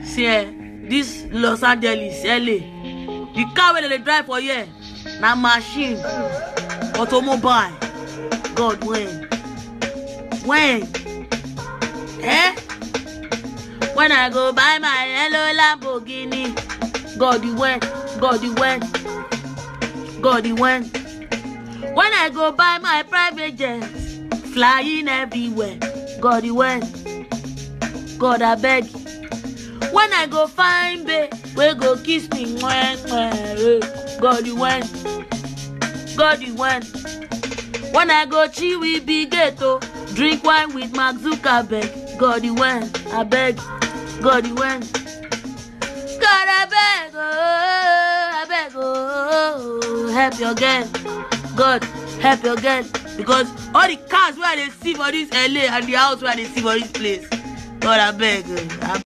See, this Los Angeles, LA, the car where they drive for here, na machine, automobile. God, when? Eh? When I go buy my yellow Lamborghini, God, you when? When I go buy my private jet, flying everywhere, God, you when? God, I beg. When I go find babe, we go kiss me, God, you when? When I go chill with Big Ghetto, drink wine with Mark Zuckerberg, God, you when? I beg. God, you when? God, I beg, help your girl. God, help your girl. Because all the cars where they see for this LA and the house where they see for this place, God, I beg.